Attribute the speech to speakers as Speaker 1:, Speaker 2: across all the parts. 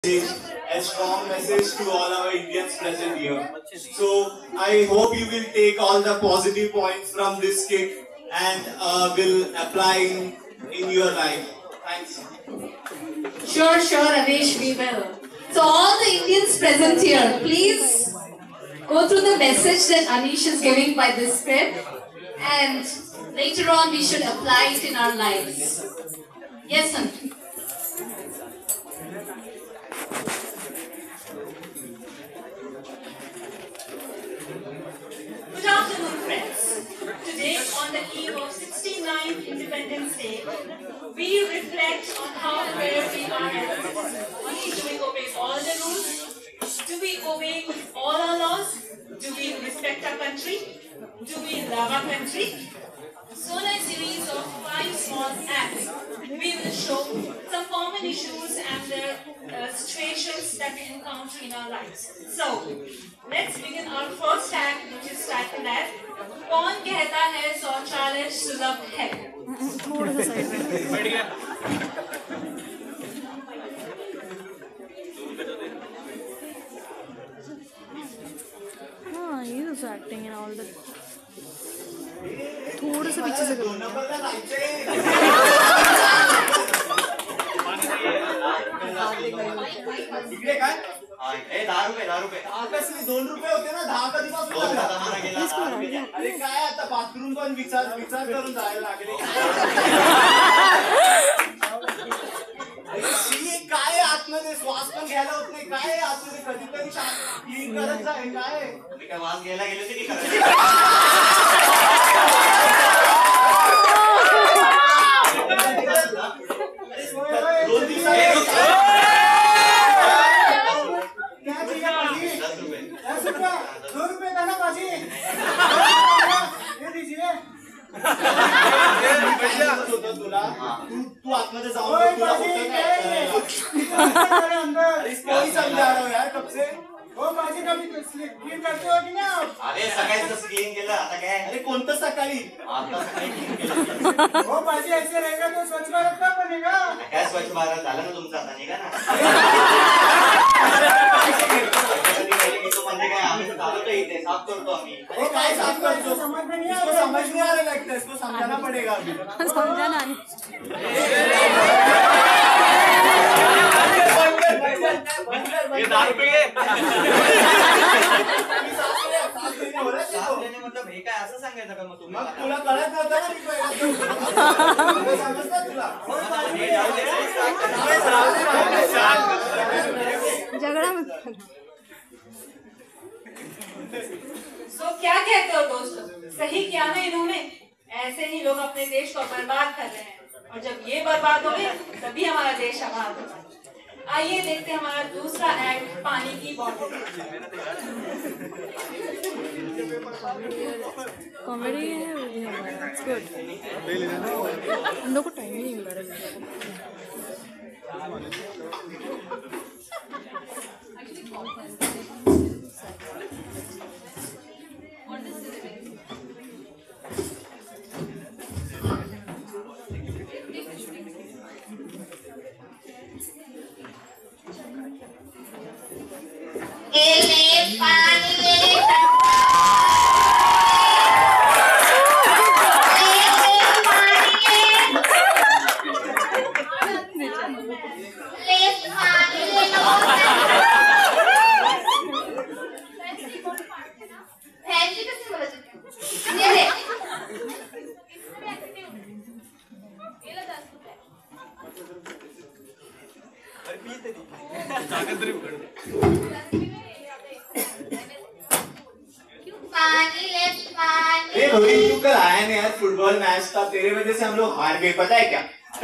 Speaker 1: a strong message to all our Indians present here. So I hope you will take all the positive points from this skit and will apply in your life. Thanks.
Speaker 2: Sure, Anish, we will. So all the Indians present here, please go through the message that Anish is giving by this script, and later on we should apply it in our lives. Yes, Anish.
Speaker 3: Good afternoon, friends. Today, on the eve of 69th Independence Day, we reflect on how fair we are as citizens. Do we obey all the rules? Do we obey all our laws? Do we respect our country? Do we love our country? So in a series of 5 small acts, we will show some common issues and their situations that we encounter in our lives. So, let's begin our first act, which is titled as कौन कहता है शौचालय सुलभ है?
Speaker 4: हाँ ये तो acting है ऑल द थोड़ा सा पीछे से करो
Speaker 1: इकडे काय ए 10 रुपये आकाशने 2 रुपये होते ना 10 कधीपासून अरे काय आता बाथरूम पण विचार करून जायला लागले अरे काय आतमध्ये श्वास पण घ्यायला होत नाही काय आतमध्ये कधीतरी क्लीन करत जाय काय मी काय वास घ्यायला गेले होते की तू आतमध्ये जाऊन समजा रहा हो यार कब से हो माझी कमी क्लीन करते हो की ना अरे सकाळीच क्लीन केलं आता काय अरे कोणतं सकाळी आता सकाळी क्लीन केलं हो माझी ऐसे रहेगा तो स्वच्छ भारत का बनेगा काय स्वच्छ भारत झालं ना तुमचं आता निघा ना म्हणजे काय आम्ही चालवतो इथे साफ करतो आम्ही अरे काय साफ करतो समझ नहीं आ रहा लगता है इसको समझाना पड़ेगा अभी
Speaker 4: समझाना
Speaker 1: ये 10 रुपये मतलब हे काय असं सांगायचं का मग तुम्ही मग तुला कळत नव्हतं ना मी समजतं तुला
Speaker 4: झगड़ा मत
Speaker 3: So, क्या कहते हो दोस्तों? सही किया ना इन्होंने? ऐसे ही लोग अपने देश को बर्बाद कर रहे हैं और जब ये बर्बाद होंगे तभी हमारा देश आबाद होगा। आइए देखते हैं हमारा दूसरा एक्ट पानी की बॉटल।
Speaker 4: कॉमेडी है इट्स गुड हम लोग को टाइम ही नहीं मिल रहा
Speaker 1: रोहित तू कल आया नहीं यार फुटबॉल मैच था तेरे वजह से हम लोग हार गए पता है क्या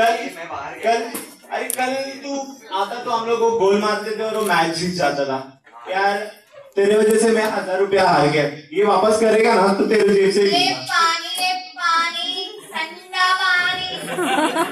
Speaker 1: कल तू आता तो हम लोग को गोल मारते थे और वो मैच जीत जाता था यार तेरे वजह से मैं 1000 रुपया हार गया ये वापस करेगा ना तो तेरे जेब से
Speaker 2: ले पानी ठंडा पानी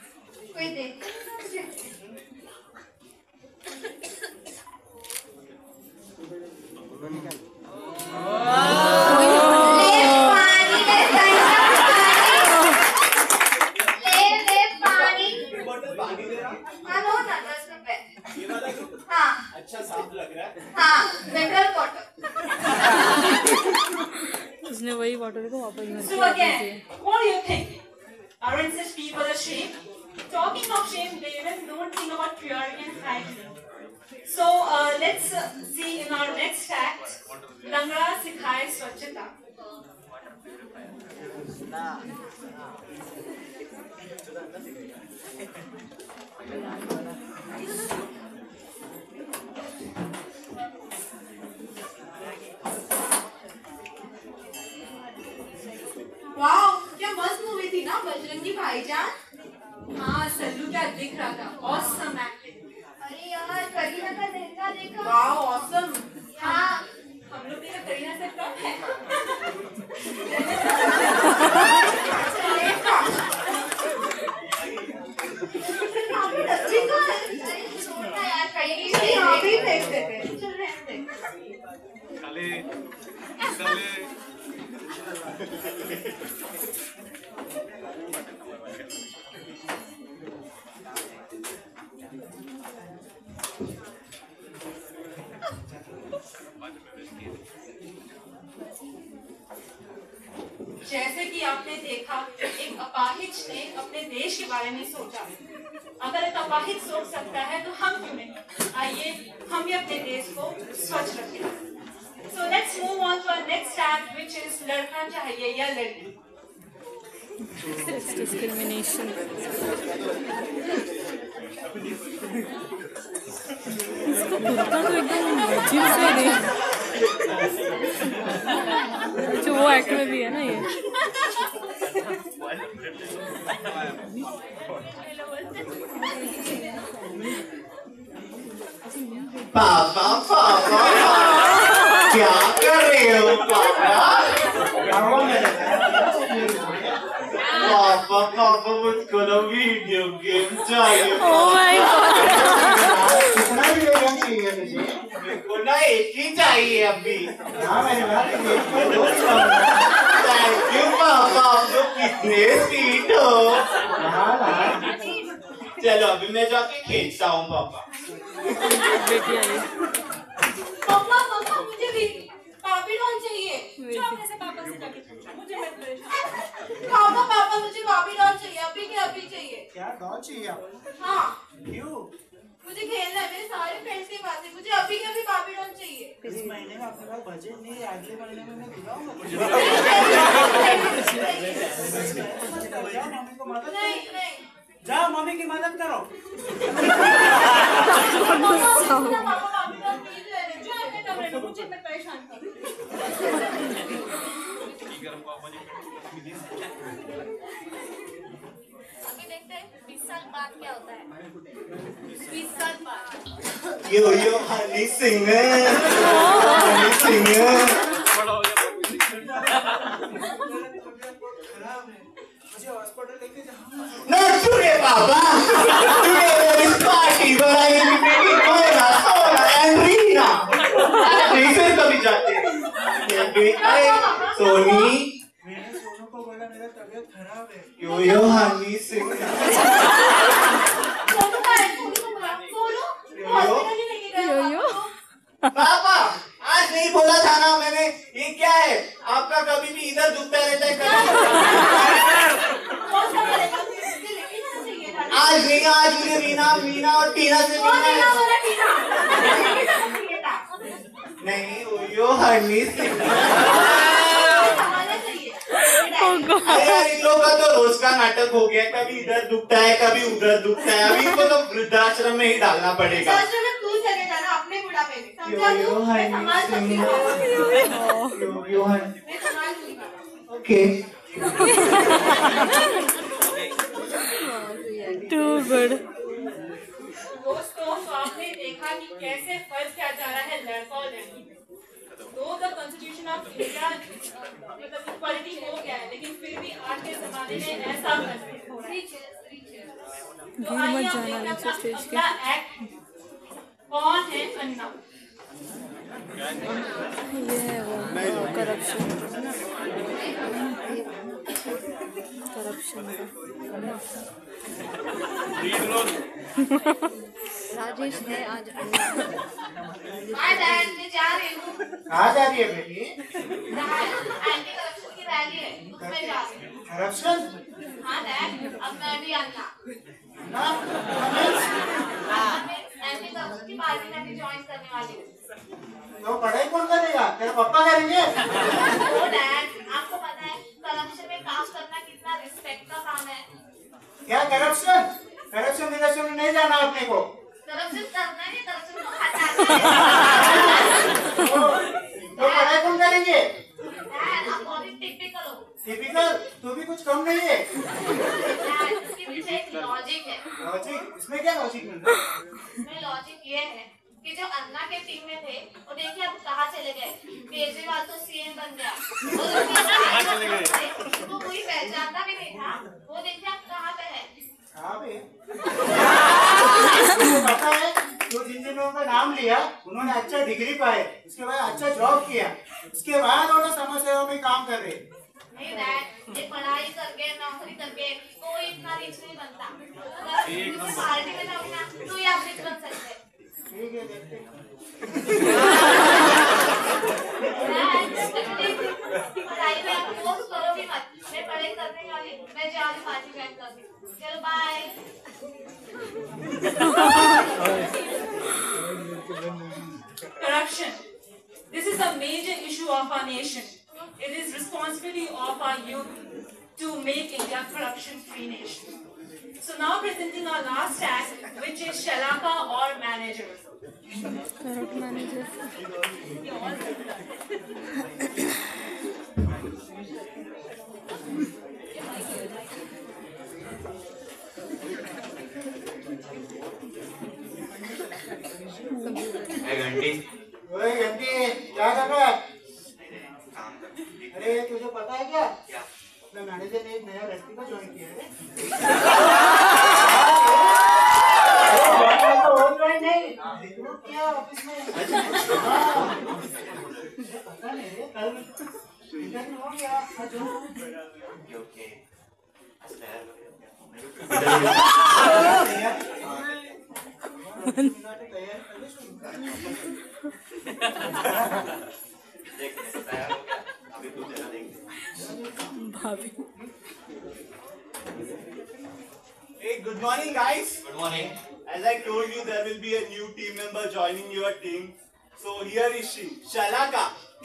Speaker 2: कोई देख
Speaker 1: अच्छा साफ लग रहा है।
Speaker 2: हाँ, मिनरल वाटर।
Speaker 4: उसने वही वाटर को वापस भर
Speaker 3: So again, what do you think? Aren't such people ashamed? Talking of shame, they even don't think about purity and hygiene. So let's see in our next fact, Langra Sikhai Swachhata.
Speaker 2: Wow, क्या मस्त movie थी ना बजरंगी भाईजान।
Speaker 3: हाँ, सल्लू क्या दिख रहा था, awesome acting.
Speaker 2: अरे यार, करीना का लहंगा देखा।
Speaker 3: Wow, awesome.
Speaker 2: हाँ,
Speaker 3: हम लोग देखा करीना से कम है.
Speaker 2: काफी डस्टी का है। अरे छोड़ना यार, कहीं यहाँ भी फेंक देते हैं। चल रहने दे।
Speaker 3: जैसे कि आपने देखा, एक अपाहिज ने अपने देश के बारे में सोचा। अगर एक अपाहिज सोच सकता है तो हम क्यों नहीं? आइए हम भी अपने देश को स्वच्छ रखें। So let's move on to our next tag, which is लड़का चाहिए या लड़की।
Speaker 4: Sex discrimination. इसका कुर्ता तो एकदम अजीब सा है। जो वो एक्ट में भी है ना ये।
Speaker 1: पापा पापा क्या कर रहे हो पापा? पापा पापा मुझको ना वीडियो गेम चाहिए।
Speaker 4: Oh my God.
Speaker 1: कितना वीडियो गेम चाहिए तुझे? मेरे को ना एक ही चाहिए अभी। हाँ मेरे भाई थैंक यू पापा, आप लोग कितने स्वीट हो। चलो अभी मैं जाके खेलता हूँ पापा।
Speaker 4: बेटी आई।
Speaker 2: पापा पापा मुझे भी पापी डॉल चाहिए।
Speaker 3: जो आप ऐसे पापा से जाके पूछो, मुझे मत परेशान।
Speaker 2: पापा पापा मुझे पापी डॉल चाहिए, अभी के अभी चाहिए।
Speaker 1: क्या डॉल चाहिए आपको?
Speaker 2: हाँ,
Speaker 1: क्यों?
Speaker 2: मुझे खेलना है, मेरे सारे फ्रेंड्स के पास है, मुझे अभी के अभी पापी डॉल चाहिए।
Speaker 1: इस महीने में आपके पास बजट नहीं है, अगले महीने में मैं दिलाऊंगा।
Speaker 2: नहीं नहीं,
Speaker 1: जाओ मम्मी की मदद करो।
Speaker 2: पापा पापी डॉल प्लीज ले लो।
Speaker 3: जो अपने कमरे में मुझे मत परेशान करो।
Speaker 2: अभी देखते हैं 20 साल बाद क्या होता है। 20 साल बाद
Speaker 1: यो यो Honey Singh, Honey Singh. Not today, Papa. Today there is party where I will be meeting Mona, Sona and Rina. Rina कभी जाते हैं? अरे सोनी। मैंने सोनू को बोला मेरा तबीयत खराब है। यो यो हनी सिंह।
Speaker 2: सोनू का है, सोनू को बुला। सोनू हॉस्पिटल ही लेके गया
Speaker 4: यो।
Speaker 1: पापा आज नहीं बोला था ना मैंने, ये क्या है आपका? कभी भी इधर दुखता रहता है, कभी आज नहीं, आज मुझे रीना मीना और टीना से मिलना है। नहीं यो हनी सिंह। अरे यार इन लोगों का तो रोज का नाटक हो गया, कभी इधर दुखता है कभी उधर दुखता है। अभी इनको तो वृद्धाश्रम में ही डालना पड़ेगा। Okay
Speaker 4: Too good.
Speaker 3: दोस्तों, तो आपने देखा कि कैसे फर्ज किया जा रहा है लड़का और लड़की पे। तो द कॉन्स्टिट्यूशन ऑफ इंडिया मतलब इक्वालिटी हो गया है, लेकिन फिर भी आज के जमाने में ऐसा महसूस हो रहा है। तो आइए हम देखते हैं अपना अगला एक्ट। कौन है अन्ना?
Speaker 4: ये है वो करप्शन राजेश है आज
Speaker 2: हाय डैड, मैं जा रही हूँ।
Speaker 1: कहाँ जा रही है बेटी?
Speaker 2: एंटी करप्शन की रैली है, उसमें जा रही हूँ।
Speaker 1: करप्शन?
Speaker 2: हाँ डैड, अब मैं भी आना। एंटी करप्शन की पार्टी में भी ज्वाइन करने वाली हूँ।
Speaker 1: तो पढ़ाई कौन करेगा? तेरे पापा करेंगे?
Speaker 2: ओ डैड, आपको पता है करप्शन में काम करना कितना रिस्पेक्ट का काम है।
Speaker 1: क्या करप्शन? करप्शन में नहीं जाना अपने को।
Speaker 2: करप्शन करना है, करप्शन को हटाना है।
Speaker 1: तो पढ़ाई कौन करेंगे?
Speaker 2: डैड, आप बहुत ही टिपिकल हो।
Speaker 1: टिपिकल? तू भी कुछ कम नहीं है।
Speaker 2: डैड, इसके पीछे एक लॉजिक है।
Speaker 1: लॉजिक? इसमें क्या लॉजिक मिलता है?
Speaker 2: इसमें लॉजिक ये है कि जो अन्ना के टीम में थे, वो देखिए अब कहाँ चले गए। केजरीवाल तो सीएम बन गया। तो कोई पहचानता भी नहीं था। वो देखिए अब कहाँ पे है।
Speaker 1: कहाँ पे? तुझे पता है, जो जिन लोगों का नाम लिया, उन्होंने अच्छा डिग्री पाए, उसके बाद अच्छा जॉब किया, उसके बाद वो समाज सेवा में काम कर रहे।
Speaker 2: नहीं डैड, ये पढ़ाई करके नौकरी करके कोई इतना रिच नहीं बनता। अगर पार्टी में जाओगे ना, तो ये आप रिच बन सकते।
Speaker 1: ठीक है, देखते हैं।
Speaker 2: पढ़ाई में आप फोर्स करो भी मत। मैं पढ़ाई करने वाली, मैं जा रही पार्टी ज्वाइन करने। चलो bye.
Speaker 3: Corruption. This is a major issue of our nation. It is responsibility of our youth to make India corruption-free nation. So now presenting our last act, which is Shalaka or Manager.
Speaker 4: Corrupt manager
Speaker 1: ओए घंटी, क्या कर रहा है? अरे तुझे पता है क्या? अपने मैनेजर ने एक नया लड़की को ज्वाइन किया है। नहीं, रिक्रूट किया ऑफिस में। पता नहीं, कल इंटरव्यू हो गया। ओके।
Speaker 4: भाभी
Speaker 5: Hey, good morning, guys.
Speaker 6: Good morning.
Speaker 5: As I told you, there will be a new team member joining your team. So here is she, Shalaka.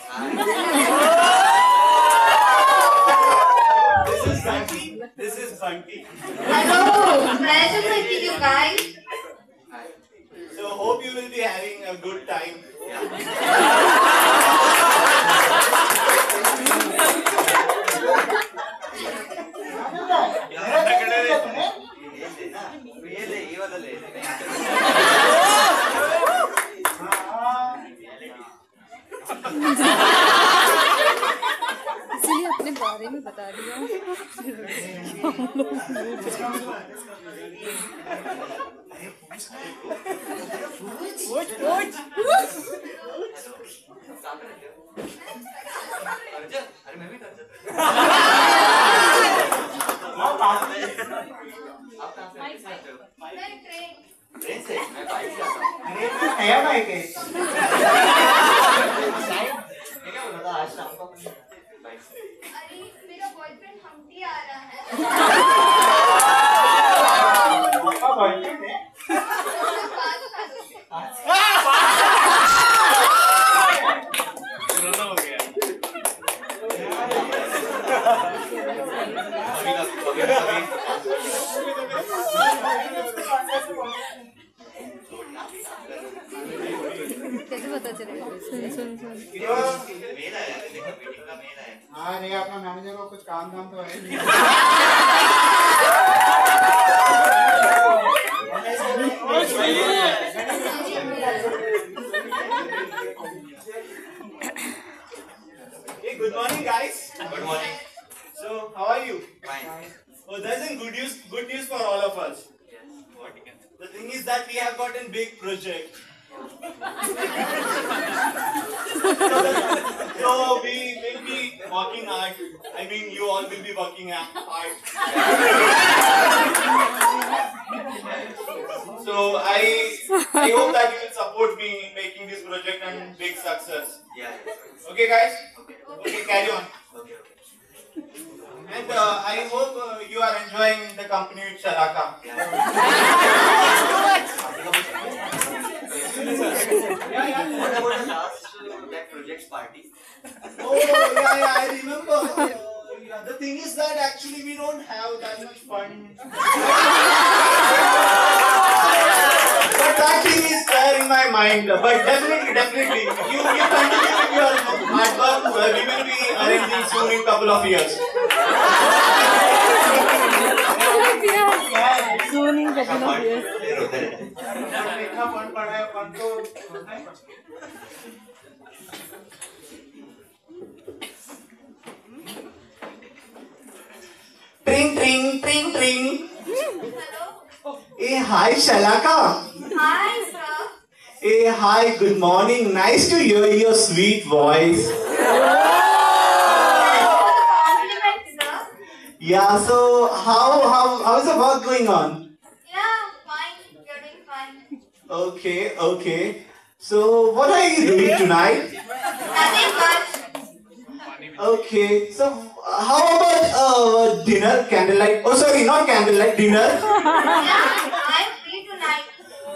Speaker 5: This is Bunty. This is Bunty.
Speaker 2: Hello, pleasure to meet you guys.
Speaker 5: So hope you will be having a good time.
Speaker 4: इसलिए अपने बारे में बता दिया
Speaker 6: अरे मैं भी कर सकता आप कहाँ से आते हो? ट्रेन से? मैं बाइक से आता हूँ।
Speaker 1: नया बाइक है।
Speaker 6: मैं क्या बोल रहा था आज शाम को बाइक से।
Speaker 2: अरे मेरा बॉयफ्रेंड हम्टी आ रहा है।
Speaker 1: आपका बॉयफ्रेंड है?
Speaker 5: पुराना हो गया।
Speaker 4: कैसे पता चलेगा सुन सुन सुन
Speaker 6: मेल आया है, देखो मीटिंग का मेल आया है।
Speaker 1: हाँ नहीं, अपना मैनेजर को कुछ काम धाम तो है नहीं।
Speaker 5: Hey, good morning, guys.
Speaker 6: Good morning.
Speaker 5: So how are you?
Speaker 6: Fine.
Speaker 5: Oh, there's some good news for all of us.
Speaker 6: Yes. What you can say?
Speaker 5: The thing is that we have got a big project. So we will be working hard. I mean, you all will be working hard. So I hope that you will support me in making this project and big success.
Speaker 6: Yeah.
Speaker 5: Okay, guys? Okay, carry on.
Speaker 6: Okay.
Speaker 5: And I hope you are enjoying the company with Shalaka.
Speaker 6: What about the last that projects party?
Speaker 5: Oh, yeah, I remember. The thing is that actually we don't have that much fun. But that thing is there in my mind. But definitely, you continue with your hard work. We will be arranging soon in couple of years.
Speaker 4: Soon in couple of years.
Speaker 5: इतना fun पड़ा है fun तो Tring, tring, tring, tring.
Speaker 2: Hello.
Speaker 5: Hey, hi, Shalaka.
Speaker 2: Hi, sir.
Speaker 5: Hey, hi, good morning. Nice to hear your sweet voice.
Speaker 2: Compliment, sir.
Speaker 5: Yeah, so how is the work going on?
Speaker 2: Yeah, fine. You're doing fine.
Speaker 5: Okay. So, what are you doing tonight?
Speaker 2: Nothing much.
Speaker 5: Okay, so how about dinner, candlelight? Oh, sorry, not candlelight, dinner.
Speaker 2: Yeah, I'm free tonight.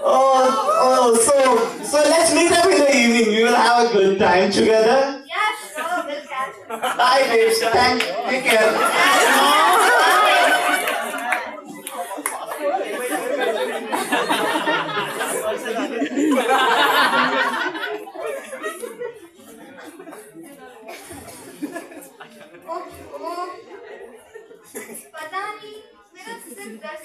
Speaker 5: So let's meet up in the evening. We will have a good time together.
Speaker 2: Yeah, sure. We'll catch up.
Speaker 5: Bye, babes. Take care.
Speaker 2: पता नहीं मेरा सिर दर्द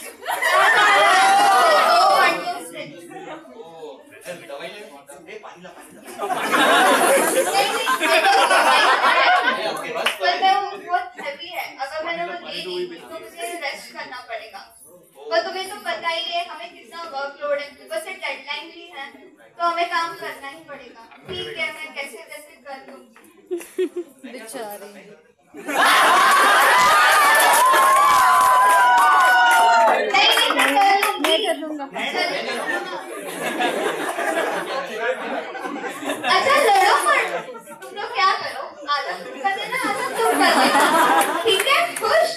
Speaker 2: बहुत heavy है अगर मैंने वो ले ली तो मुझे रेस्ट करना पड़ेगा पर तुम्हें तो पता ही है हमें कितना वर्कलोड है ऊपर से डेडलाइन भी है तो हमें काम करना ही पड़ेगा ठीक है मैं कैसे कैसे कर लूंगी
Speaker 4: बेचारी
Speaker 2: नहीं मैं कर लूंगा अच्छा लड़ो मत तुम लोग क्या करो आधा तुम कर देना आधा तुम कर देना ठीक है खुश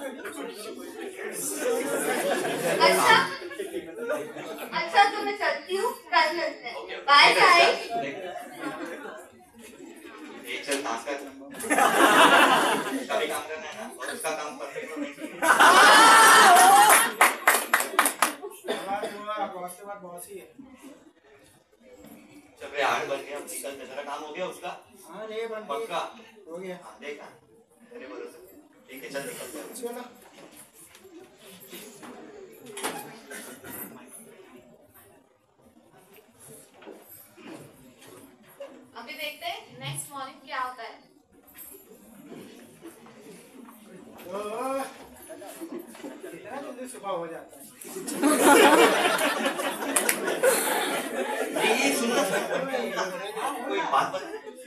Speaker 2: अच्छा तो मैं चलती हूँ कल मिलते हैं बाय बाय
Speaker 6: चल डांस कर कभी काम करना है ना और उसका काम परफेक्ट होना चाहिए चल रे हार्ड बन गया अब निकल तेरा काम हो गया उसका
Speaker 1: हाँ रे बन
Speaker 6: पक्का
Speaker 1: हो गया
Speaker 6: हाँ देखा तेरे भरोसे ठीक है चल निकलते हैं
Speaker 1: चलो
Speaker 2: अभी देखते हैं नेक्स्ट मॉर्निंग क्या होता है
Speaker 1: कितना जल्दी सुबह हो जाता है
Speaker 6: ये सुनो कोई बात मत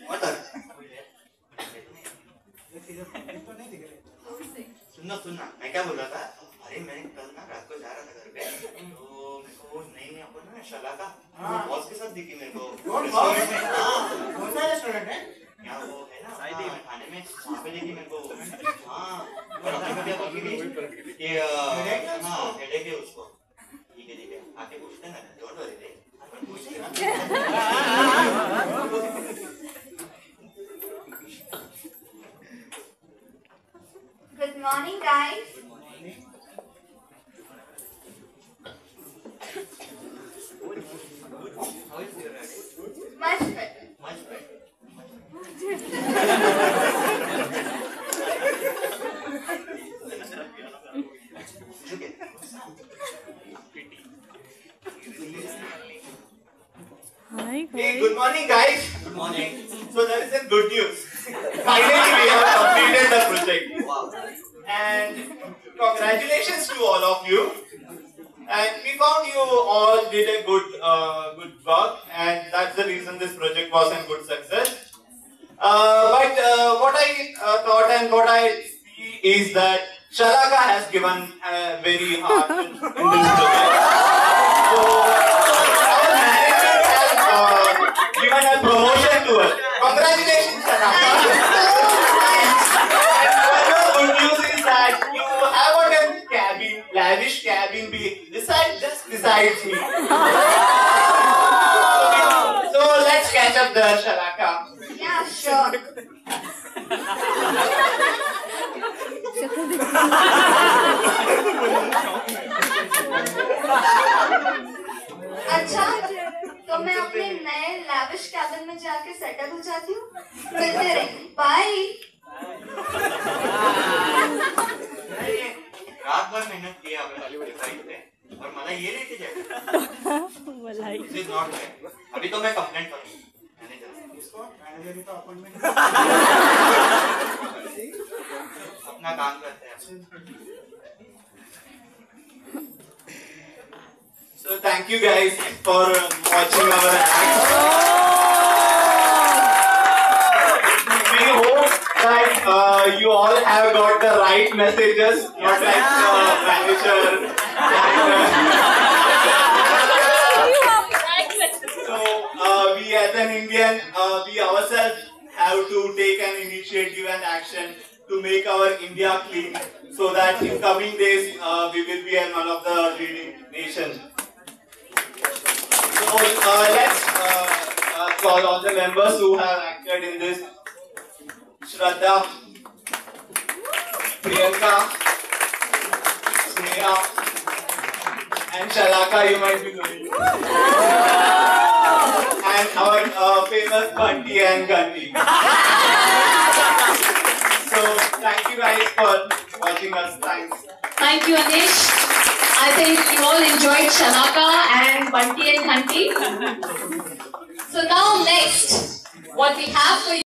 Speaker 6: सुनना मैं क्या बोल रहा था अरे मैं कल ना रात को जा रहा था घर पे तो मेरे को नई अपन ना शला का बॉस के साथ दिखी मेरे को
Speaker 1: कौन सा रेस्टोरेंट है
Speaker 6: यहाँ वो है ना खाने में वहाँ पे देखी मेरे को हाँ और अपने को क्या बोल रही कि हाँ हेडेक है उसको ठीक है आके पूछते ना डोंट वरी रे
Speaker 2: good morning guys much better
Speaker 4: Hi
Speaker 5: Hey,
Speaker 4: guys.
Speaker 5: good morning, guys.
Speaker 6: Good morning
Speaker 5: So there is a good news. Finally, we have completed the project.
Speaker 6: Wow
Speaker 5: And congratulations to all of you. And we found you all did a good work, and that's the reason this project was a good success. But what I thought and what I see is that Shalaka has given very hard in this project. So our management has given a promotion to us. Congratulations, Shalaka. And one more good news is that you have got a cabin, lavish cabin just besides me. So let's catch up the Shalaka.
Speaker 2: Yeah, sure. अच्छा, तो मैं अपने नए lavish cabin में जाके settle हो जाती हूँ। मिलते रहेंगे। बाय।
Speaker 6: रात भर मेहनत की आपने पे और मला ये लेके जाए दिस इज नॉट फेयर। अभी तो मैं कंप्लेंट करूंगा मैनेजर की तो अपॉइंटमेंट अपना काम करते हैं।
Speaker 5: So thank you guys for watching our act. We hope that you all have got the right messages, not like manager. So we as an Indian, we ourselves have to take an initiative and action to make our India clean, so that in coming days we will be one of the leading nations. So let's call all the members who have acted in this. Shraddha, Priyanka, Sneha, and Shalaka, you might be knowing. And our famous Bunty and Ganti. So thank you guys for watching us. Thanks.
Speaker 2: Thank you, Anish. I think you all enjoyed Shalaka and Bunty and Hunty. So now next, what we have for you